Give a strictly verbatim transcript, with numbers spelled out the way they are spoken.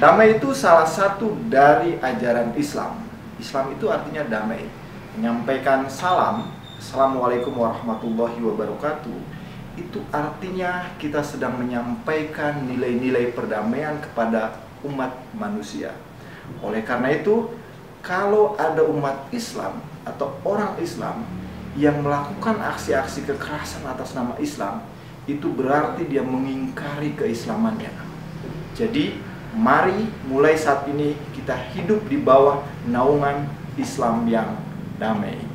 Damai itu salah satu dari ajaran Islam. Islam itu artinya damai. Menyampaikan salam, Assalamualaikum warahmatullahi wabarakatuh, itu artinya kita sedang menyampaikan nilai-nilai perdamaian kepada umat manusia. Oleh karena itu, kalau ada umat Islam atau orang Islam yang melakukan aksi-aksi kekerasan atas nama Islam, itu berarti dia mengingkari keislamannya. Jadi, mari mulai saat ini kita hidup di bawah naungan Islam yang damai.